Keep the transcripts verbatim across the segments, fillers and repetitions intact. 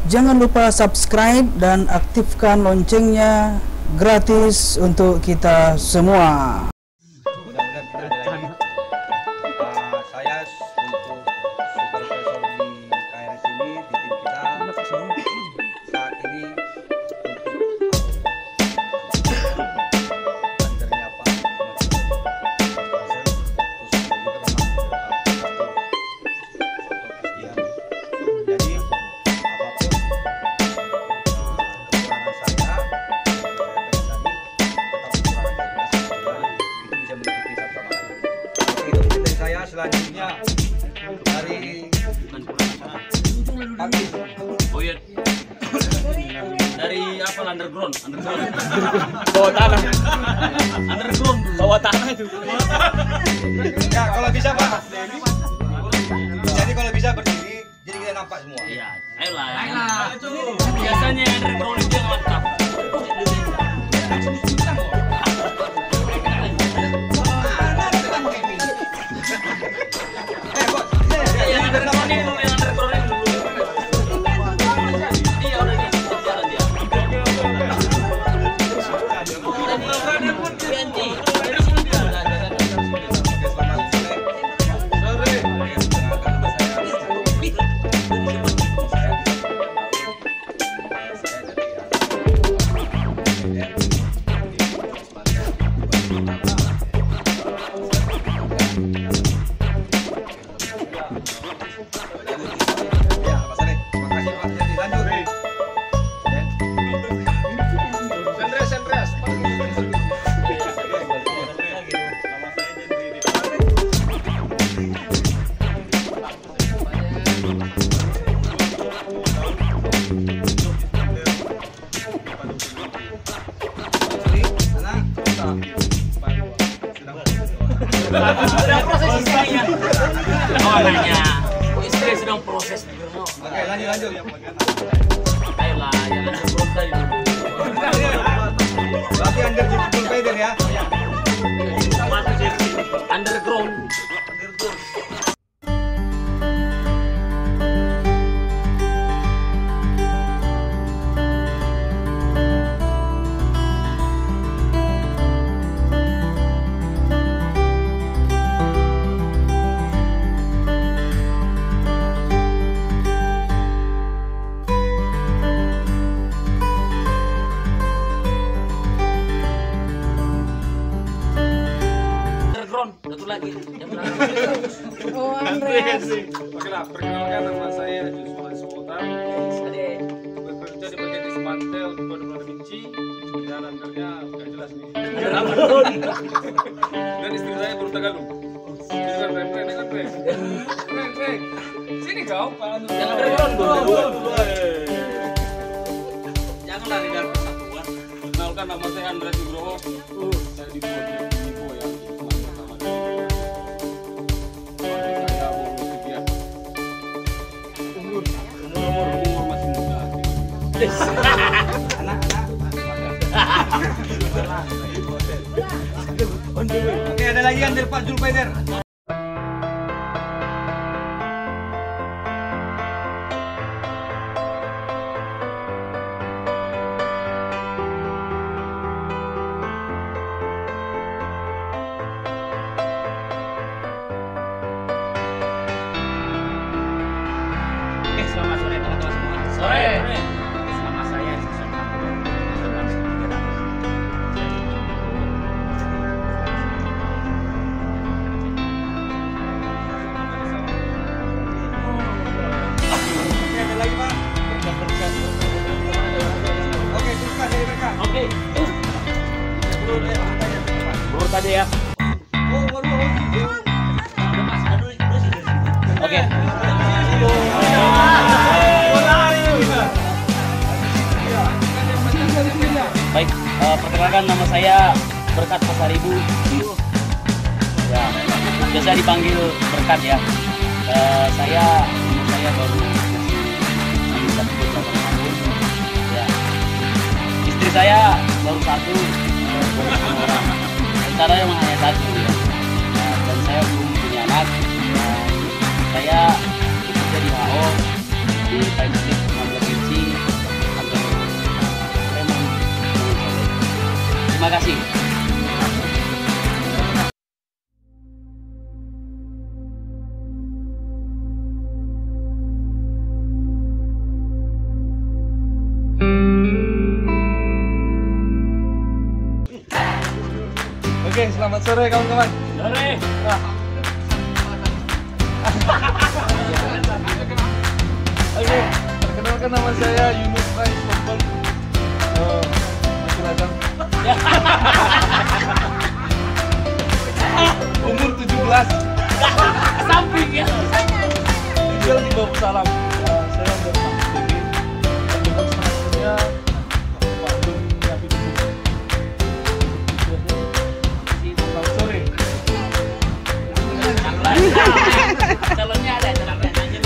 Jangan lupa subscribe dan aktifkan loncengnya, gratis untuk kita semua. Mudah-mudahan kita ada lagi. Uh, saya untuk supervisor di K R S ini di tim kita saat ini bandernya Pak jadi apapun kekurangan saya saya pengen tadi tetap kekurangan dari kita semua itu bisa menutupi satu sama lain. Oke, itu mungkin dari saya. Selanjutnya dari Pagi. Oh iya. Dari apa underground? Underground. Bawa tanah. Underground. Bawa tanah itu. Ya, kalau bisa Pak. Jadi kalau bisa berdiri, jadi kita nampak semua. Iya, ayolah. Ayolah. Biasanya underground itu yang mantap. Eh, Bos, ini Yang underground ini dulu, yang underground ini dulu. Iya, udah gitu jalan dia. Dan ini pun ganti. Dari sini dia udah jalan. Oke, selamat sore. Sore. Perkenalkan nama saya. Saya dari Ya, Pak Sari. Terima kasih Pak. Jadi lanjut. Sandres, Sandres. Sedang proses istrinya. Oh, nanya. Oh, istri sedang proses. Oke, lanjut lanjut. Ayolah, yang underground tadi dulu. Berarti Anda jadi full rider ya. Underground. Underground. Satu lagi. Yang belakang. Oh, Andreas. Oke lah, perkenalkan nama saya Joshua Sultan. Bekerja di bagian dismantel di Kode Da Vinci. Dan antaranya nggak jelas nih. Dan istri saya baru Tagalog. Ini kan rem rem kan rem. Rem rem. Sini kau, Pak. Yang underground dulu. Jangan lari dari persatuan. Kenalkan nama saya Andreas Nugroho. Saya di Kode Ibu ya. Saya umur sekian. Umur umur umur masih muda. Oke, ada lagi yang dari Pak Zulfaider. Oke, selamat sore teman-teman semua. Sore. Nama saya Sison Pandu. Oke, ada lagi Pak. Oke, teruskan dari mereka. Oke. Bro tadi ya. Oh, waduh, waduh. Oke. Baik, eh, perkenalkan nama saya Berkat Pasaribu. Ya, biasa dipanggil Berkat ya. Eh, saya saya baru masih satu tahun. Ya. Istri saya baru satu, eh, baru satu orang. Rencana memang hanya satu ya. Nah, dan saya belum punya anak. Nah, saya bekerja di H O di Pemkot Provinsi Terima kasih. Oke, selamat sore kawan-kawan. Sore. Oke, perkenalkan nama saya Yunus Rai Sombong. Oh, masih ladang. Umur tujuh belas. Samping ya. Tinggal di Bawah Salam. Nah, saya udah Pak Dewi. Dengan selanjutnya Pak Doni Habib. Selamat sore. Calonnya ada, calonnya aja.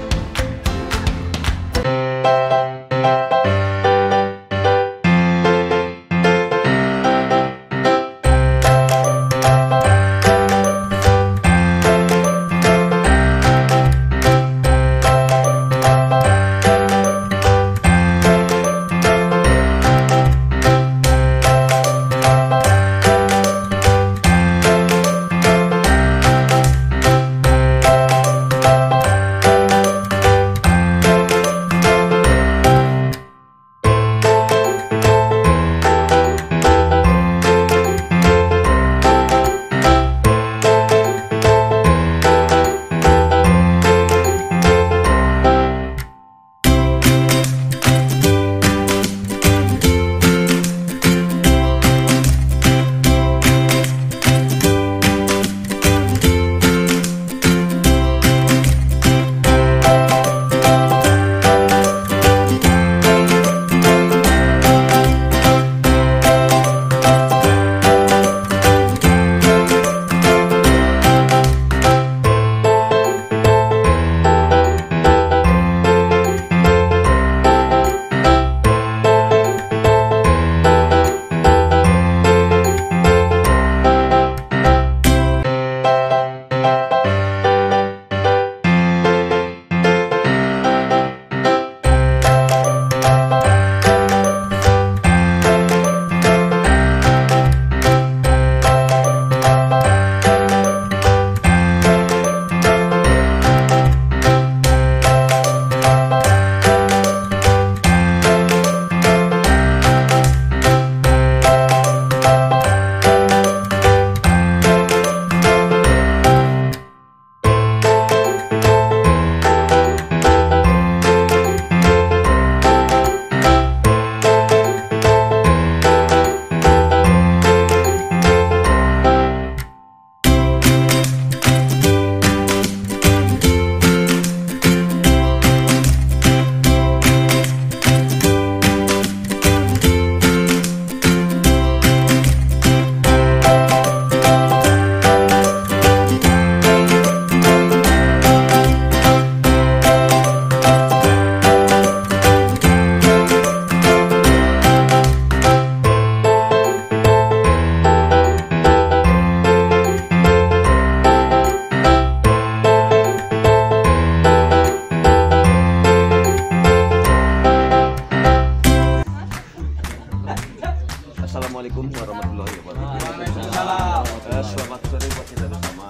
Assalamualaikum warahmatullahi wabarakatuh. Eh, Selamat sore buat kita bersama.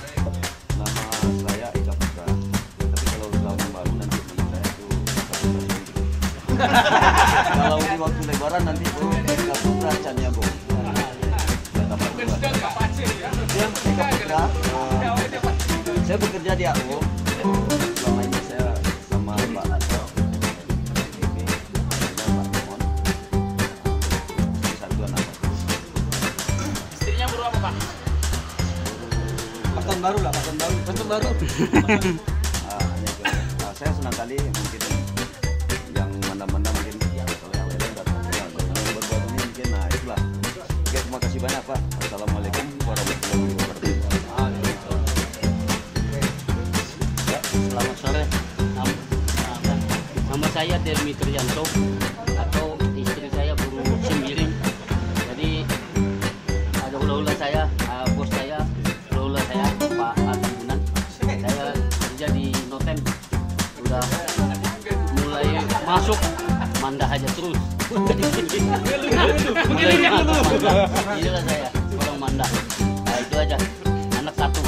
Nama saya Ika Putra. Tapi kalau tahun baru nanti nama saya itu kalau di waktu lebaran nanti itu Ika Putra Caniago. Saya Ika Putra. eh, Saya bekerja di A U. Selama ini saya sama Pak Ato. Paton baru lah, paton baru. Paton baru. Ah, hanya itu. Ah, saya senang kali mungkin yang mana-mana mungkin kalau yang lain datang yang berbuat ini mungkin nah itulah. Oke, terima kasih banyak Pak. Assalamualaikum warahmatullahi wabarakatuh. Ya, selamat sore. Nama, nama saya Delmi Trianto atau istri saya Buru Sembiring. Jadi ada hula-hula saya, uh, bos saya, hula-hula saya Pak Atambunan. Saya kerja di Notem, udah mulai masuk, mandah aja terus. Inilah saya, orang Manda. Nah itu aja, anak satu.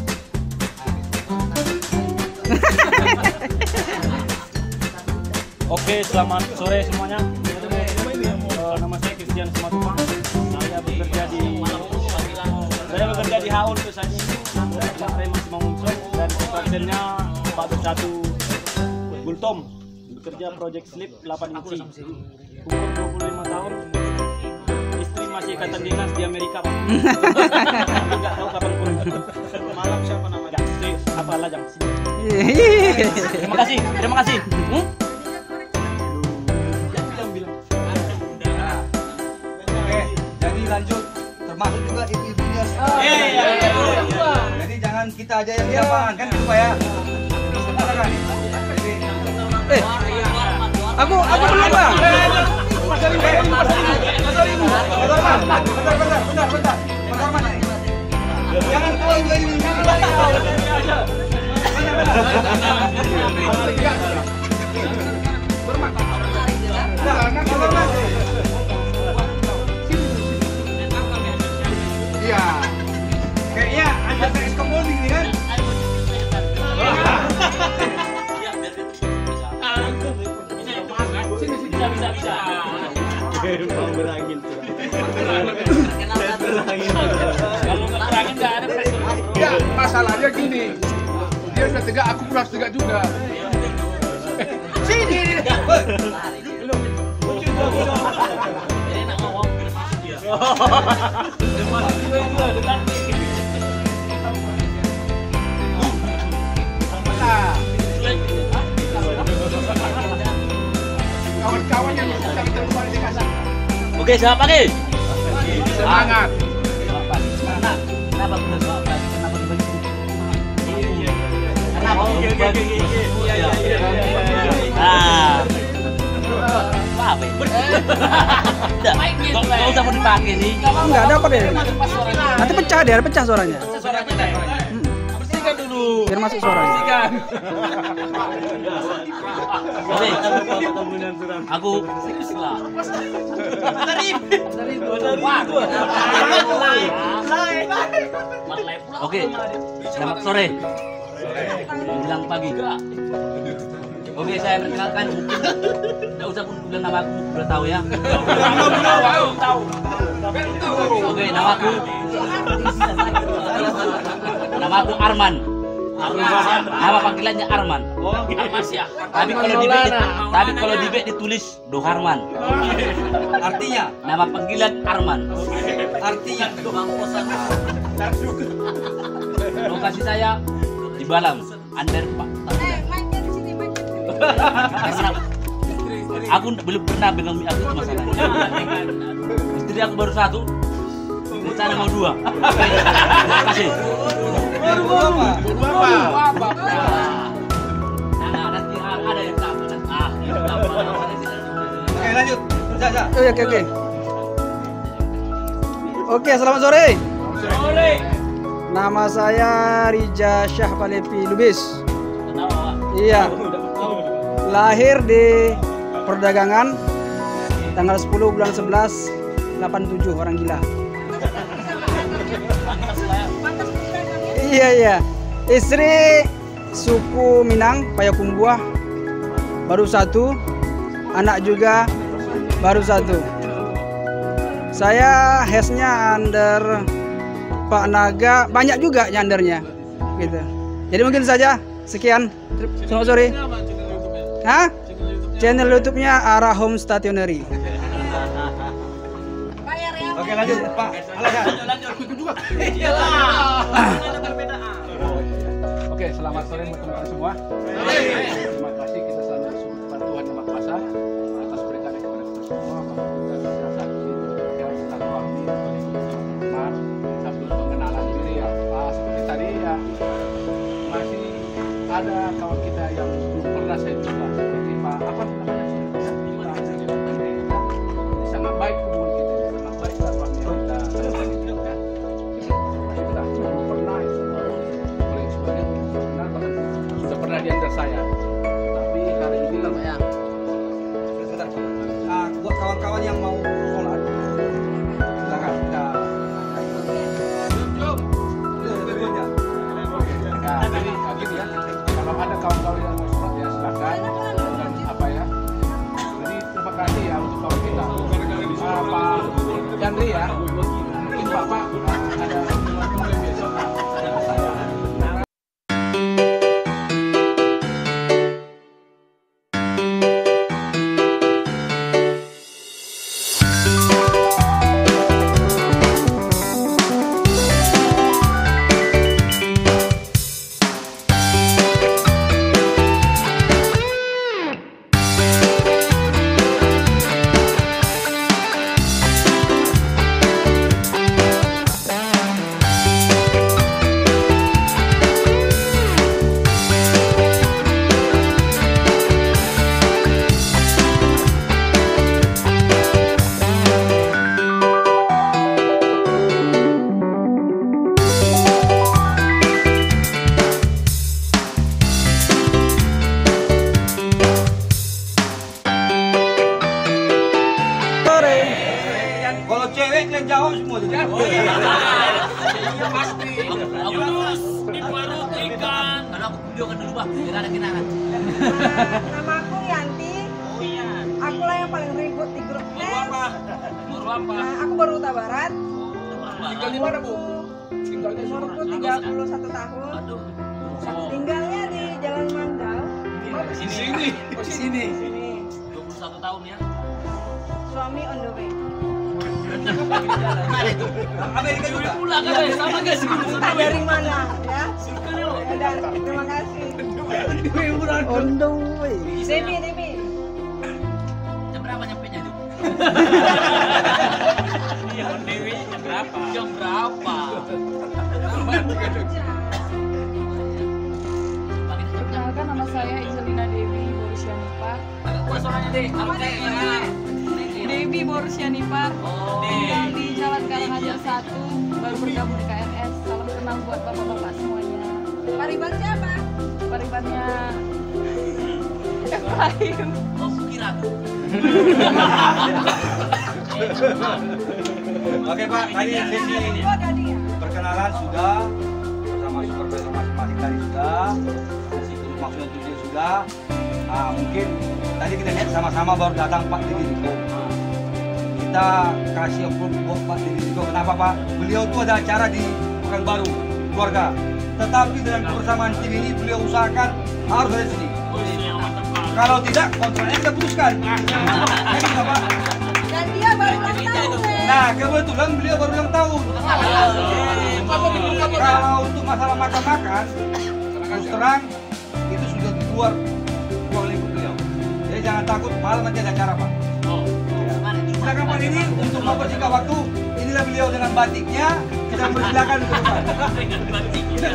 Oke, selamat sore semuanya. Uh, nama saya Christian Simatupang. Saya bekerja di saya bekerja di H O untuk saat ini. Nama saya masih Mangunsong dan pasiennya empat puluh satu Gultom. Bekerja project slip delapan inci. Umur dua puluh lima tahun. Istri masih ikatan dinas di Amerika, Pak. Enggak tahu kapan pulang. Malam siapa namanya? Si apa Lajang. Terima kasih. Terima kasih. Hmm? Oke, jadi lanjut termasuk juga ibu-ibunya. Iya, iya, iya. Jadi jangan kita aja yang di lapangan kan gitu Pak ya. Silakan. Eh, aku aku belum bang. Mas Arman, Mas Arman, Mas Arman, bentar, bentar, bentar, bentar, Mas Arman. Jangan keluar dari ini. Iya. Kayaknya ada tes komoding nih kan? Bisa, bisa, bisa. Mau berangin. Kalau nggak berangin nggak ada pressure. Ya, masalahnya gini. Dia udah tegak, aku pun harus tegak juga. Sini. Jadi nak ngomong masuk dia. Kawan-kawan yang bisa kita kembali di kasar. Oke, selamat pagi. Semangat. Kenapa benar selamat pagi? Kenapa begitu? Kenapa Oke, oke, oke, oke. Iya, iya, iya. Ah. Apa ya? Udah, nggak nggak usah mau dipakai sih. Enggak ada apa deh. Nanti pecah deh, pecah suaranya. Suara kita. Bersihkan dulu. Biar masuk suaranya. Bersihkan. Oke, aku lah. Oke, selamat sore. Menjelang pagi. Oke, saya perkenalkan. Tidak usah pun bilang nama aku, sudah tahu ya. Tahu. Oke, nama aku. Nama aku Arman. Arman. Nama panggilannya Arman. Armasya. Tapi kalau di B, tapi kalau di B ditulis Doharman. Artinya, Nama panggilan Arman. artinya Lokasi saya di Balam, Under Pak. Karena aku belum pernah pegang mie aku itu masalahnya. Istri aku baru satu, rencana mau dua. Terima kasih. baru apa? Apa? Nah, nanti ada yang sama. Ah, itu apa? Oke, lanjut. Za, Za. Oke oke oke. Oke, selamat sore. Sore. Nama saya Rija Syah Palepi Lubis. Kenapa, Pak? Iya. Lahir di perdagangan tanggal sepuluh bulan sebelas delapan puluh tujuh, orang gila. Iya iya. Istri suku Minang, Payakumbuh, baru satu. Anak juga baru satu. Saya hesnya under Pak Naga, banyak juga nyandernya gitu. Jadi mungkin saja sekian. Selamat sore. Hah? Channel YouTube-nya Ara Home Stationery. Oke, lanjut, Pak. Oke, selamat sore buat teman-teman semua. Terima kasih kita selalu support Tuhan Yang Maha Kuasa atas berkatnya kepada kita semua. Kita bisa saat ini ya silaturahmi, teman, sambil pengenalan diri ya. Ah, seperti tadi ya masih ada kawan kita yang belum pernah saya jumpa. Seperti Pak apa namanya sih? Sangat baik hubungan kita, sangat baik dalam kita. Kita belum pernah paling sebagian benar bahkan sudah pernah diantar saya. Tapi hari ini Sebentar. Ah, buat kawan-kawan Bapak ada mulai besok ada saya. Kalau cewek kalian jawab semua tuh. Iya pasti. Yunus di perut ikan. Karena aku videokan dulu Pak, biar ada kenangan. Nama aku Yanti. Oh iya. Aku lah yang paling ribut di grup Baru S. apa? Baru apa? Nah, aku baru Huta Barat. Tinggal di mana, Bu? Tinggalnya di mana? Umurku tiga puluh satu tahun. Aduh. Tinggalnya di Jalan Mandal. Di Di sini. Oh, di sini. Sini. dua puluh satu tahun ya. Suami on the way. Amerika juga. Pulang kan sama guys. Entah dari mana ya. Dan terima kasih. On the way. Demi, Demi. Jam berapa nyampe nya itu? Iya, Dewi jam berapa? Jam berapa? Perkenalkan, nama saya Izelina Dewi Borusianipar. Agak kuat suaranya deh. Kalau kayak Dewi Borusianipar. Oh. Tinggal di Jalan Karangajar satu, baru bergabung di K N S. Salam kenal buat bapak-bapak semuanya. Pariban siapa? Paribannya Efraim. Oh, kira tuh. Oke Pak, tadi sesi ini Oh, Dadi ya. perkenalan sudah bersama supervisor masing-masing tadi sudah, sesi itu maksudnya tujuan sudah. Ah, mungkin tadi kita lihat sama-sama baru datang Pak Didi Riko. Kita kasih approve buat Pak Didi Riko. Kenapa Pak? Beliau tuh ada acara di Pekanbaru keluarga. Tetapi dengan kebersamaan tim ini beliau usahakan harus ada di sini. Oh, iya, mantap Pak. Kalau tidak, kontraknya kita putuskan. Jadi Bapak. Dan dia baru ulang tahun. Nah, kebetulan beliau baru ulang tahun. Kalau untuk masalah makan-makan, terus terang itu sudah di luar ruang lingkup beliau. Jadi jangan takut, malam nanti ada acara Pak. Oh, gimana nih? Silakan Pak ini untuk mempersingkat waktu. Inilah beliau dengan batiknya. Kita persilakan untuk Pak. Dengan batiknya.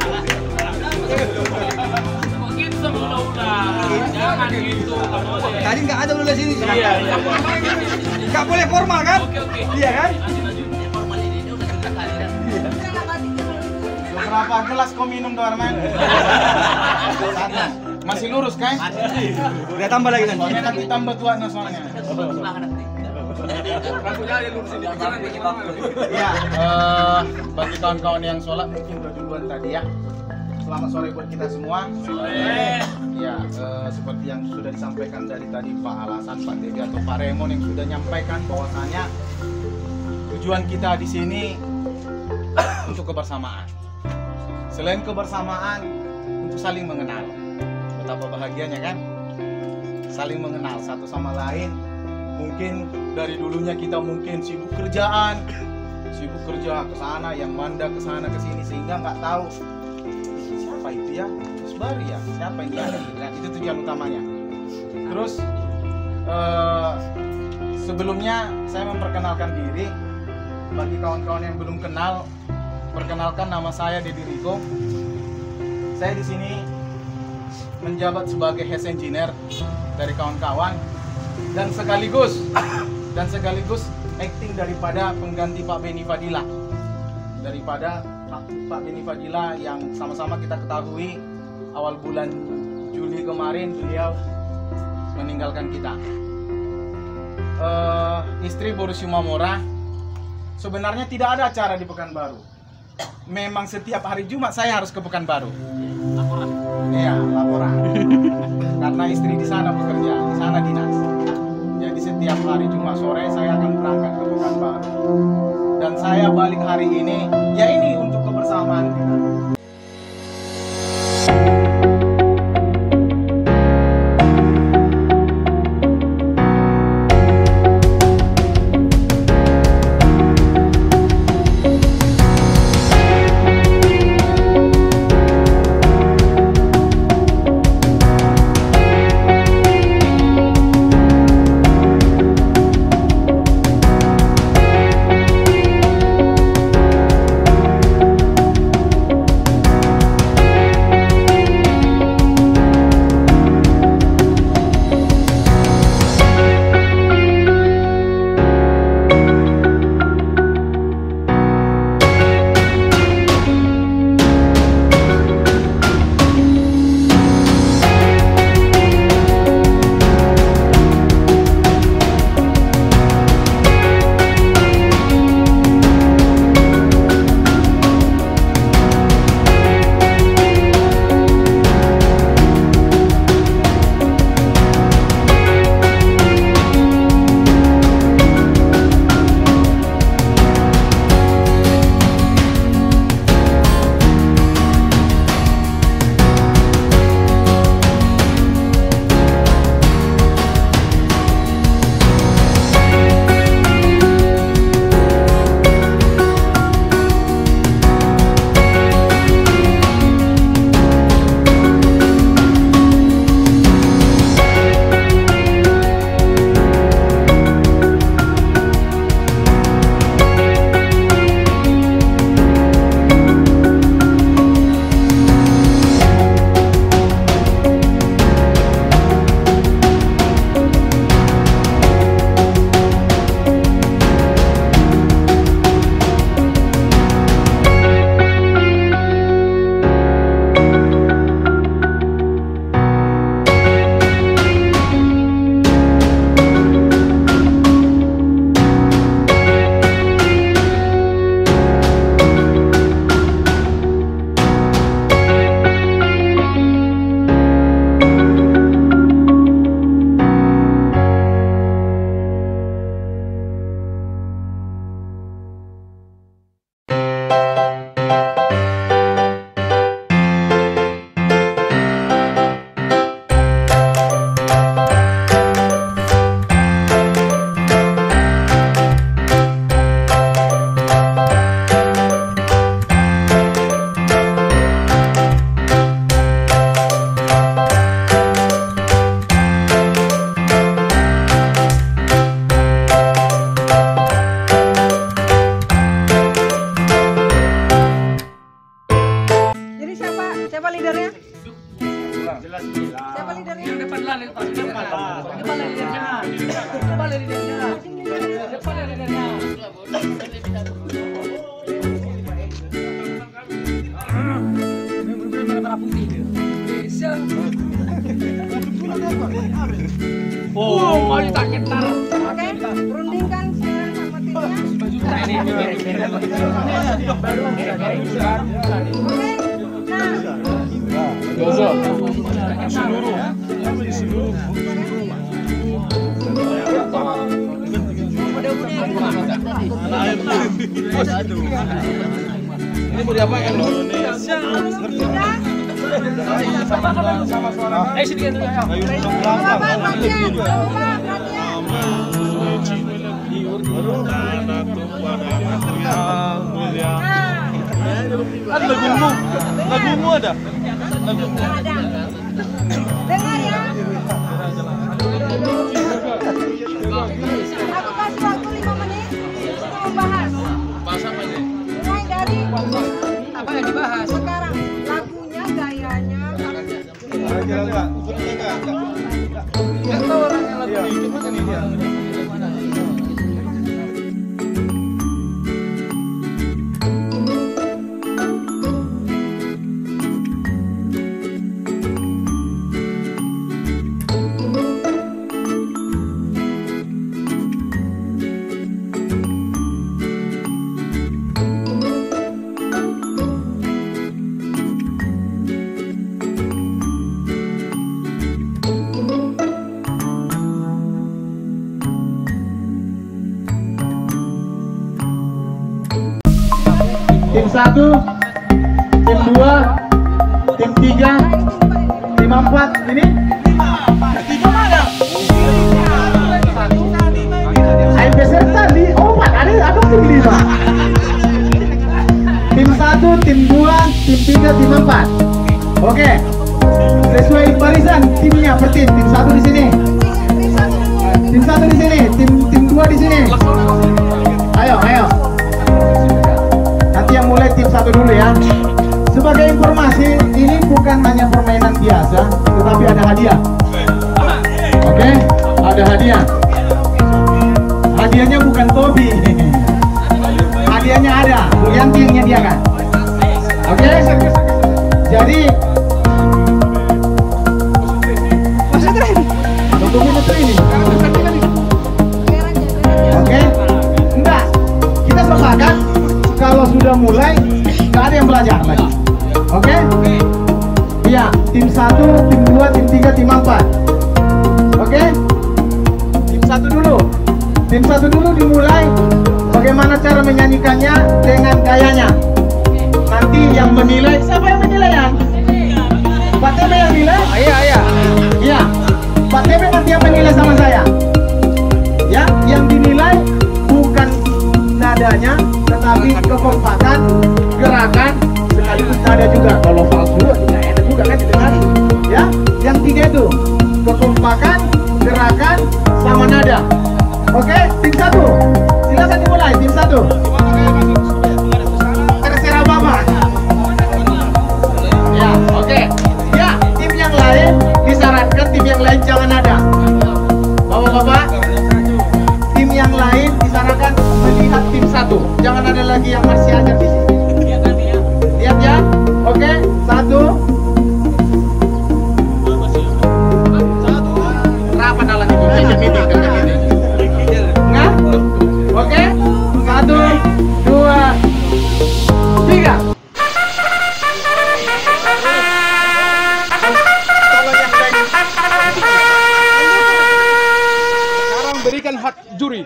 Mungkin sebelah-ulah. Jangan gitu. nggak boleh. Tadi nggak ada udah sini. Iya, iya. Nggak boleh formal kan? Oke, oke. Iya kan? Lanjut, lanjut. Ya, formal ini dia udah cerita kali kan. Jangan batiknya dulu. Berapa gelas kau minum tuh Arman? Satu. Masih lurus kan? Udah tambah lagi nanti. Soalnya nanti tambah tuanya soalnya. Bagus banget nanti. Rambutnya ada lurusin di pikiran bagaimana? Ya, eh, bagi kawan-kawan yang sholat mungkin udah duluan tadi ya. Selamat sore buat kita semua. Ya, eh, seperti yang sudah disampaikan dari tadi Pak Alasan, Pak Devi atau Pak Raymond yang sudah nyampaikan bahwasanya tujuan kita di sini untuk kebersamaan. Selain kebersamaan, untuk saling mengenal. Betapa bahagianya kan? Saling mengenal satu sama lain. Mungkin dari dulunya kita mungkin sibuk kerjaan, sibuk kerja ke sana, yang manda ke sana ke sini sehingga nggak tahu siapa itu ya, Isbari ya, siapa yang ada gitu kan. Itu tujuan utamanya. Terus eh, sebelumnya saya memperkenalkan diri bagi kawan-kawan yang belum kenal. Perkenalkan, nama saya Dedi Riko. Saya di sini menjabat sebagai head engineer dari kawan-kawan dan sekaligus dan sekaligus acting daripada pengganti Pak Beni Fadila, daripada Pak, Pak Beni Fadila yang sama-sama kita ketahui awal bulan Juli kemarin beliau meninggalkan kita. Uh, istri Boris Yumamora sebenarnya tidak ada acara di Pekanbaru. Memang setiap hari Jumat saya harus ke Pekanbaru. Laporan. Iya, laporan. Karena istri di sana bekerja, di sana dinas. Jadi setiap hari Jumat sore saya akan berangkat ke Pekanbaru. Dan dan saya balik hari ini, ya ini untuk kebersamaan kita. Oh, mau ditakit tar. Oke, rundingkan sekarang sama timnya. Ini mau diapain lo? Indonesia. Sama suara. Eh sini kan dulu ya. Ada lagumu, lagumu ada, lagumu. Ada. Dengar ya. Aku kasih waktu lima menit untuk membahas. Bahas apa ini? Mulai dari Apa yang dibahas? sekarang lagunya, gayanya. Nggak tahu orang yang lagu di YouTube kan ini. tim satu, tim dua, tim tiga, tim empat. Ini tiga mana? Saya peserta di empat, ada ada tim lima. Tim satu, tim dua, tim tiga, tim empat. Oke, sesuai barisan timnya per tim. Tim satu di sini, tim satu di sini, tim tim dua di sini. Ayo, ayo. Nanti yang mulai tim satu dulu ya. Sebagai informasi, ini bukan hanya permainan biasa, tetapi ada hadiah. Oke, ada hadiah. Hadiahnya bukan topi. Hadiahnya ada, Bu Yanti yang nyediakan. Oke, jadi tutupin itu ini. Oke, enggak. Kita sepakat kalau sudah mulai nggak ada yang belajar lagi. Oke? Iya, tim satu, tim dua, tim tiga, tim empat. Oke? Tim satu dulu. Tim satu dulu dimulai. Bagaimana cara menyanyikannya dengan gayanya. Nanti yang menilai, siapa yang menilai ya? Pak T B yang menilai? Iya, iya. Iya. Pak T B nanti yang menilai sama saya. Ya, yang dinilai bukan nadanya, tetapi kekompakan, gerakan, sekaligus nada juga. Kalau palsu tidak enak juga kan didengari. Ya, yang tiga itu kekompakan, gerakan, sama nada. Oke, tim satu, silakan dimulai. Tim satu. Terserah bapak. Ya, oke. Ya, tim yang lain disarankan tim yang lain jangan ada. Bapak-bapak, tim yang lain disarankan melihat tim satu. Jangan ada lagi yang masih ajar di sini. Lihat ya. Oke, satu. Rapat dalam itu. Meja meeting, kerja meeting. Enggak? Oke. Satu, dua, tiga. Sekarang berikan hak juri.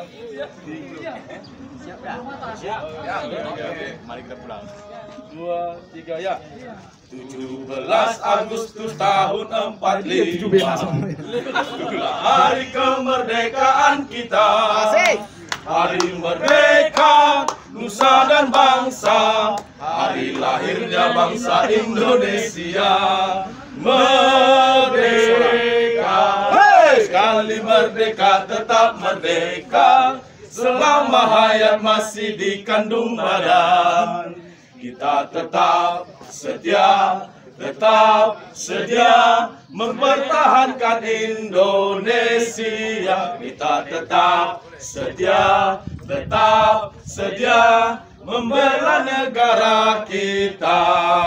Mari kita pulang. Dua, tiga, ya. tujuh belas Agustus tahun empat puluh lima. Itulah hari kemerdekaan kita. Hari merdeka nusa dan bangsa. Hari lahirnya bangsa Indonesia. Merdeka. Hey! Sekali merdeka tetap merdeka. Selama hayat masih dikandung badan, kita tetap setia, tetap sedia mempertahankan Indonesia. Kita tetap setia, tetap sedia membela negara kita.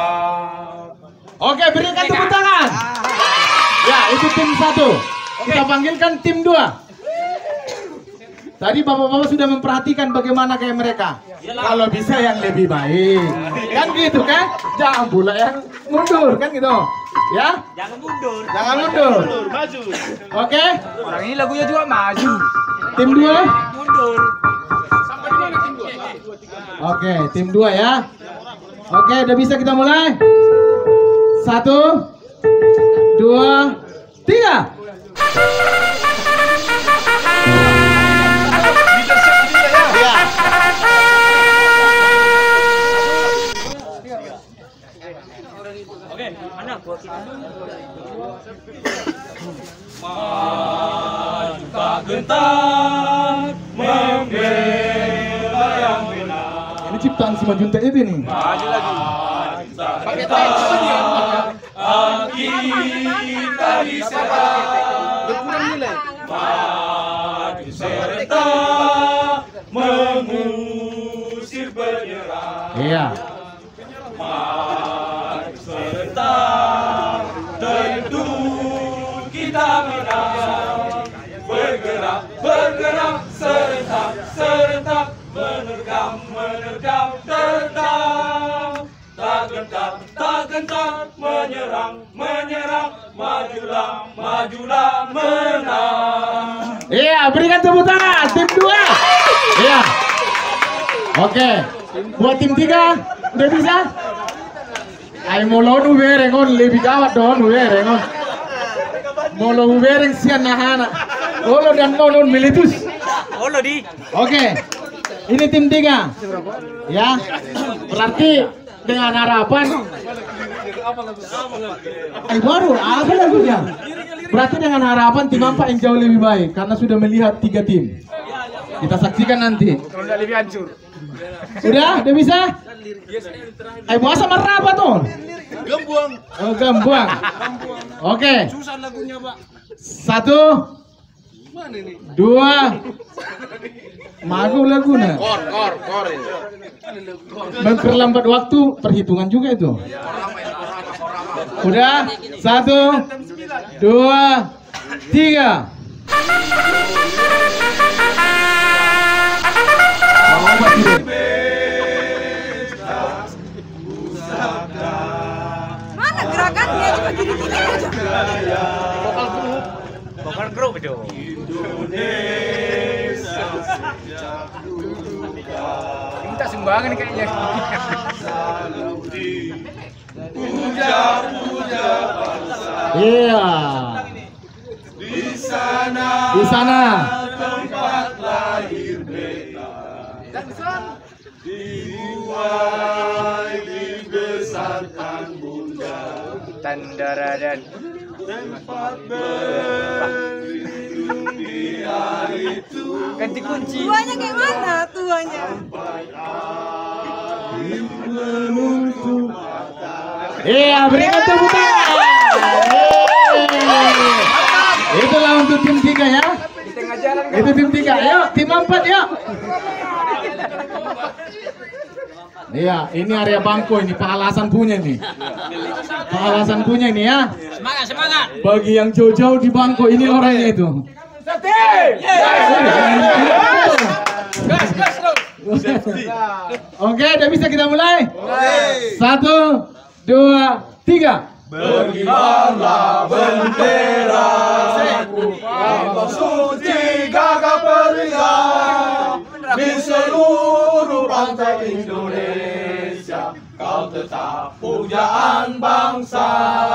Oke, berikan tepuk tangan. Ya, itu tim satu. Kita panggilkan tim dua. Tadi bapak-bapak sudah memperhatikan bagaimana kayak mereka. Kalau bisa yang lebih baik, kan gitu kan? Jangan pula yang mundur, kan gitu. Ya? Jangan mundur. Jangan mundur. Maju. Oke? Orang ini lagunya juga maju. Tim dua? Mundur. Oke, tim dua ya. Oke, udah bisa kita mulai. Satu, dua, tiga. Oke, mana buat kita? Maju tak gentar membela yang benar. Ini ciptaan si Majuntek itu nih. Maju lagi. Pakai kita di sehat. Maju serentak mengusir penyerang. Iya. Maju serentak tentu kita menang. Bergerak, bergerak serentak, serentak menerkam, menerkam tetap. Tak gentar, tak gentar menyerang, menyerang, majulah, majulah menang. Iya, berikan tepuk tangan tim dua. Iya. Oke, Buat tim tiga, udah bisa? Ay molo nu bereng on lebih gawat dong nu bereng on. Molo nu bereng sian nahana. Olo dan Nonon meletus. Olo di. Oke. Ini tim tiga. Ya. Berarti dengan harapan Eh baru apa lagunya? Berarti dengan harapan tim apa yang jauh lebih baik karena sudah melihat tiga tim. Kita saksikan nanti. Kalau lebih hancur. Udah, udah bisa? Eh buah sama apa tuh? Gembuang. Oh, gembuang. Oke. Susah lagunya, Pak. Satu. Dua. Magu lagunya. Kor, kor, kor ini. Memperlambat waktu, perhitungan juga itu. Udah? Satu. Dua. Tiga. Mana gerakannya cuma gini-gini aja. Vokal grup. Vokal grup itu. Minta sumbangan nih kayaknya. Iya. Di sana. Di sana. Tempat lahir beta. Dibuai dibesarkan bunda. Tandaradan. Tempat berlindung di hari tua. Ganti kunci. Tuanya kayak mana tuanya? Iya, berikan tepuk tangan. Itulah untuk tim tiga ya. Itu tim tiga. Ayo, tim empat yuk. Iya, ini area bangko ini, Pak Alasan punya nih. Pak Alasan punya ini ya. Semangat, semangat. Bagi yang jauh-jauh di bangko ini orangnya itu. Gas, gas terus. Oke, udah bisa kita mulai. Satu, dua, tiga. Berkibarlah bendera Bangsa suci gagah periang di seluruh pantai Indonesia. Kau tetap pujaan bangsa.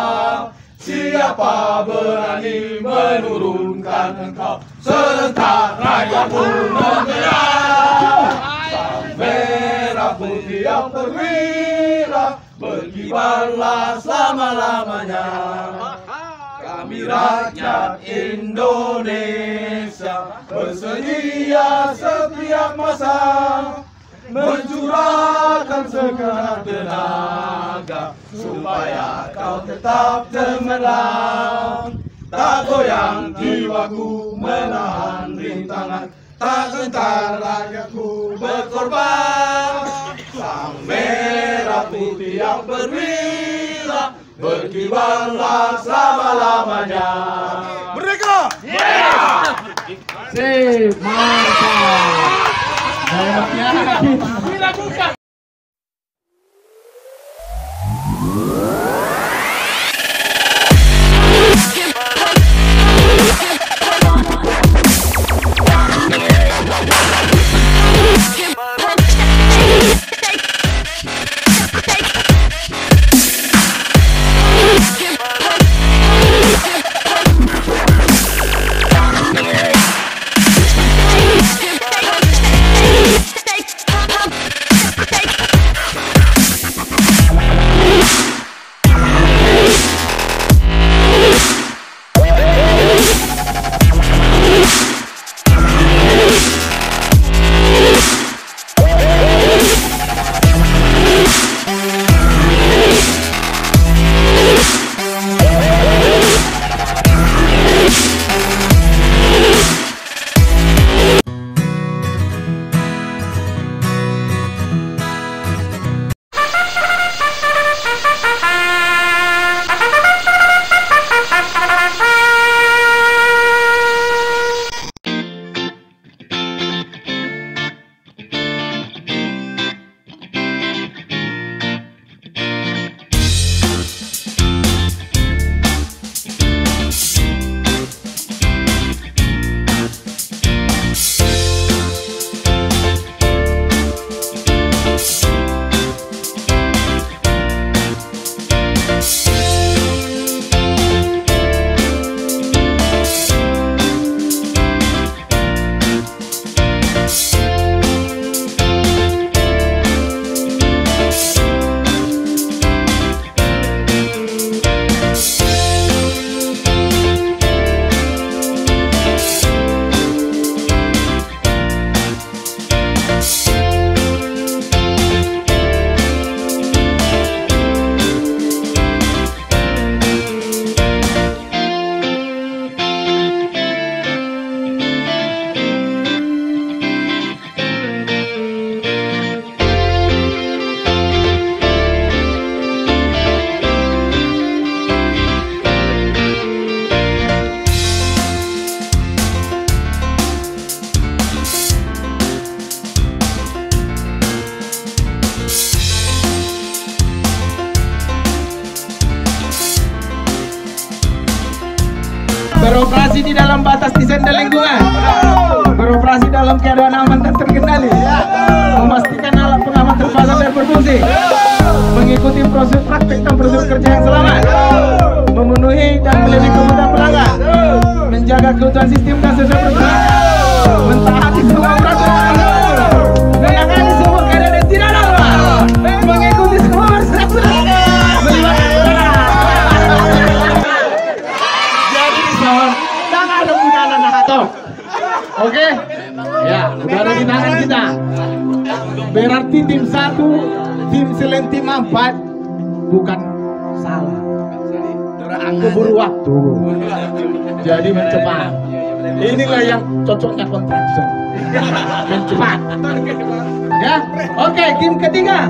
Siapa berani menurunkan engkau, serentak rakyat pun bergerak. Sang merah putih yang perwira, berkibarlah selama-lamanya. Kami rakyat Indonesia bersedia setiap masa mencurahkan segenap tenaga supaya kau tetap cemerlang. Tak goyang jiwaku menahan rintangan, tak gentar rakyatku berkorban. Sang merah putih yang perwira, berkibarlah selama-lamanya. Merdeka! Sip, mantap. Bila buka. beroperasi di dalam batas desain dan lingkungan, beroperasi dalam keadaan aman dan terkendali, memastikan alat pengaman terpasang dan berfungsi, mengikuti proses praktek dan prosedur kerja yang selamat, memenuhi dan melindungi kebutuhan pelanggan, menjaga keutuhan sistem dan sesuai prosedur, mentaati semua peraturan, menangani semua keadaan yang tidak normal, mengikuti semua peraturan, melibatkan jadi mohon jangan ada gunaan anak atau oke ya udah ada di tangan kita, berarti tim satu tim selain tim empat bukan salah, keburu waktu jadi mencepat. Inilah yang cocoknya contraction, mencepat ya. Oke, tim ketiga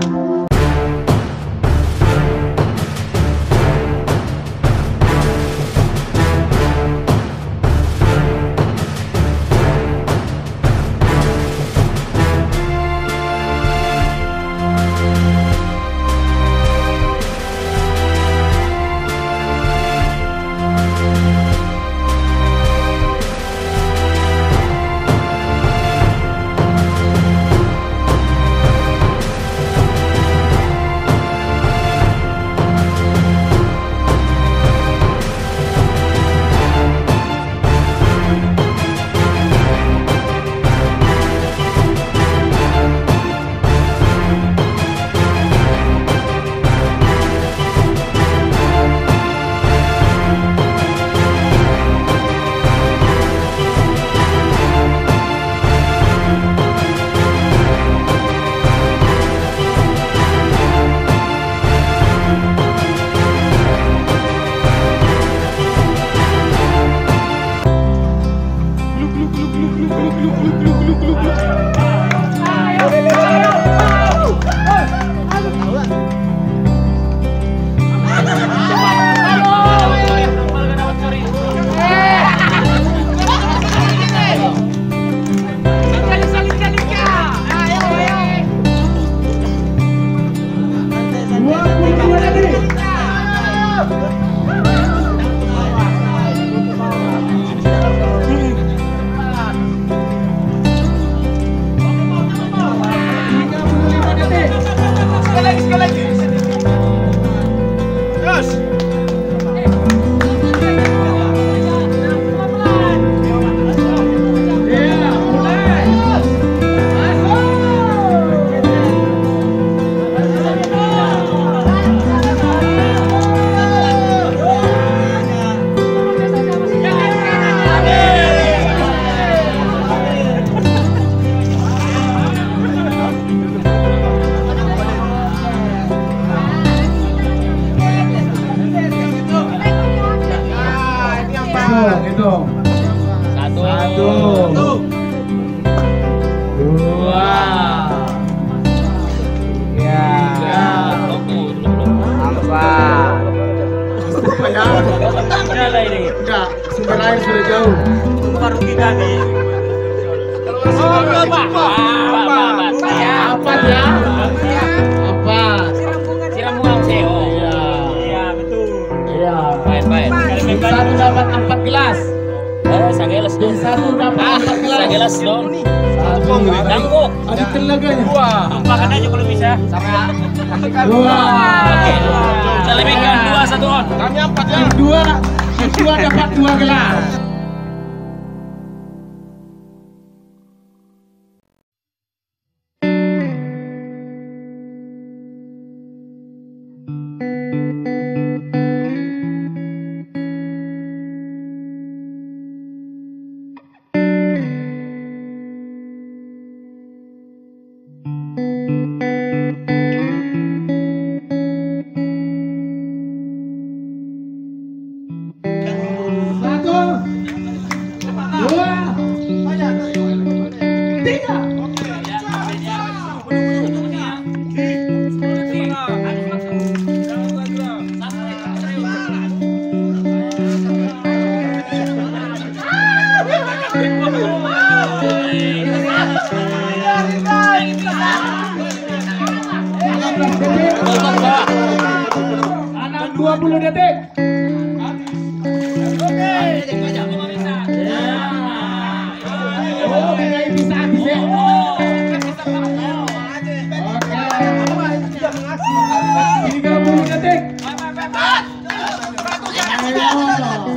dapat dua gelas. dua puluh detik.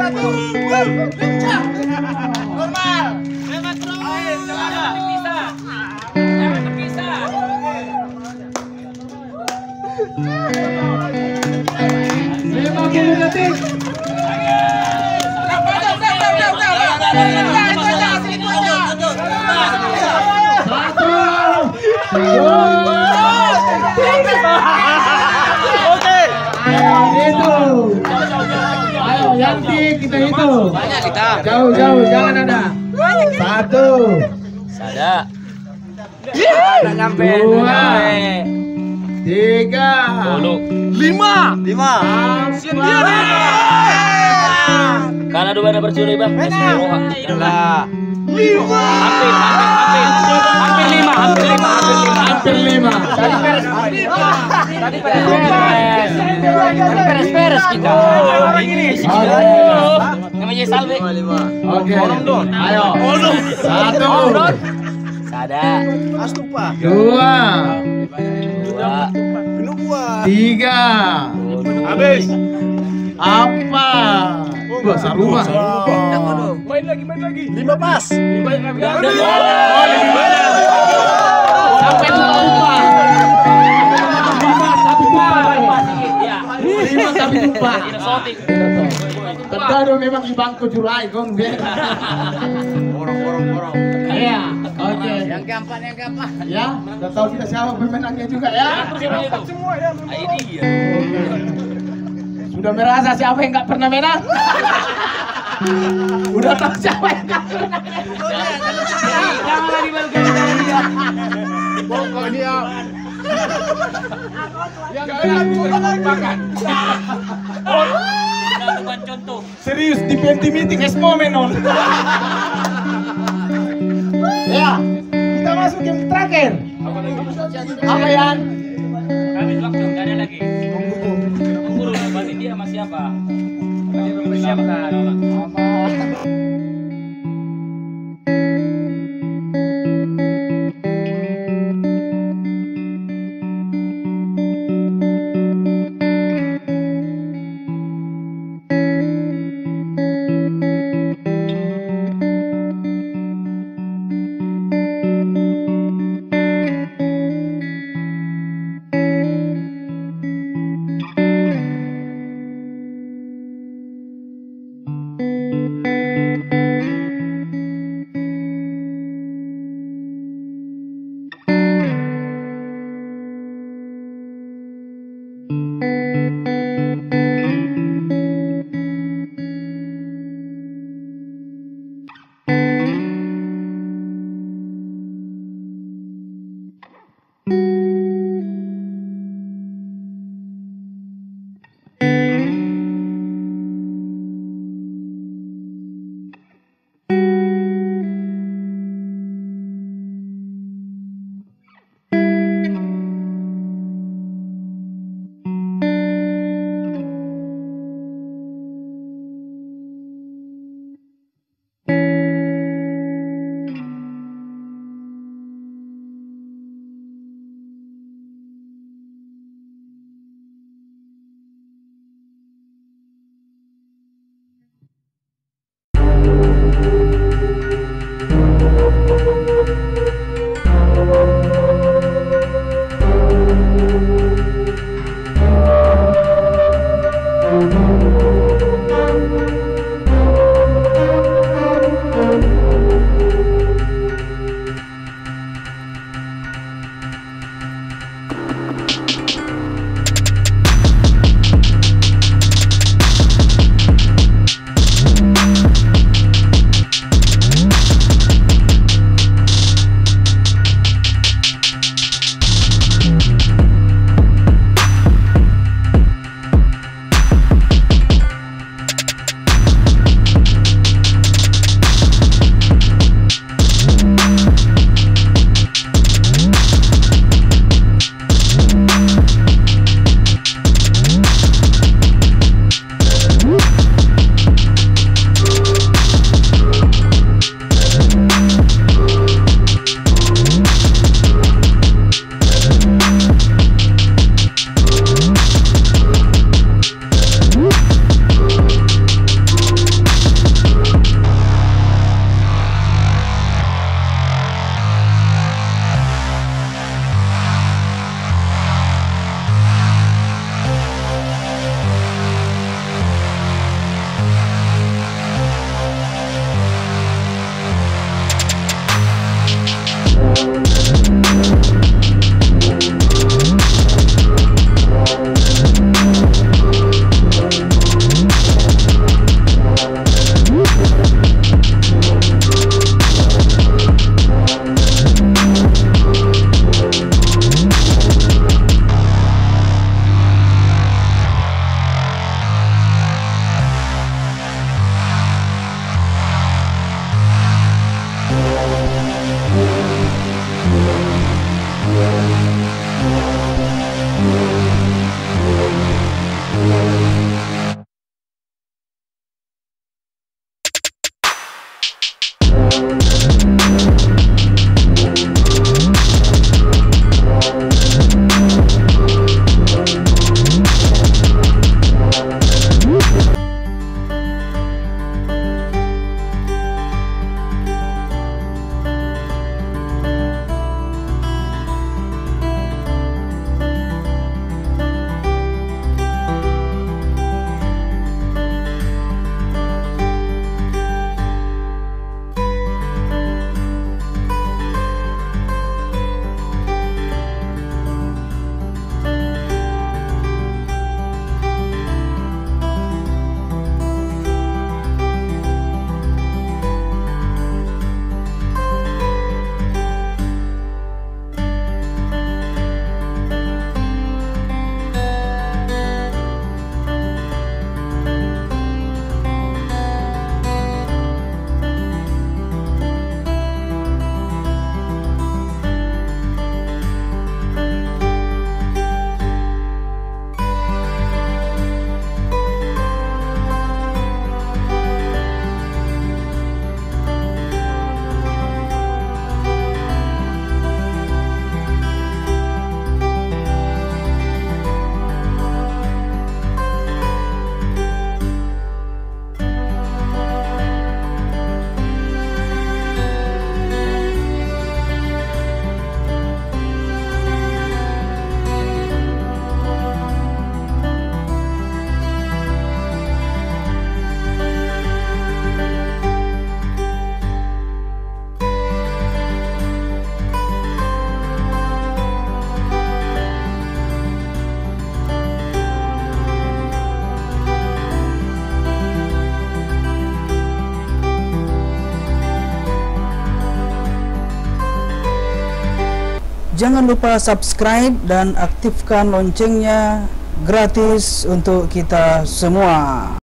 satu. Lincah. Normal. Semangat terus. Jangan terpisah. Jangan terpisah. lima puluh detik. Satu, dua, Oke. ayo hitung. Ayo Yanti kita hitung. Jauh jauh jangan ada. Satu, Sada. Nggak nyampe. dua, tiga, Lima. Lima. Karena dua mana bercuri bang. Lah. Lima. Hampir, hampir, hampir. Hampir lima, hampir lima, hampir lima. hampir lima. Tadi beres. Tadi beres. Tadi beres-beres kita. Namanya Salve. Oke. Ayo. Satu, Sada. dua, Dua. tiga, Habis. apa? Wah, seru mah. Main lagi, main lagi. Lima pas. Sampai lupa. Lima tapi lupa. Terkadang memang di bangku julai kon. Borong, borong, borong. Iya. Oke. Yang keempat, yang keempat. Ya, udah tahu kita siapa pemenangnya juga ya. Semua ya. Sudah merasa siapa yang nggak pernah menang? Udah tahu siapa yang nggak pernah menang? Jangan lagi balik. Pokoknya yang jangan lupakan. Bukan contoh. Serius di penti meeting es momen on. Ya, kita masuk yang terakhir. Apa Yan? Habis langsung, gak ada lagi. Tunggu dulu, berarti dia sama siapa? Dia mempersiapkan. Jangan lupa subscribe dan aktifkan loncengnya, gratis untuk kita semua.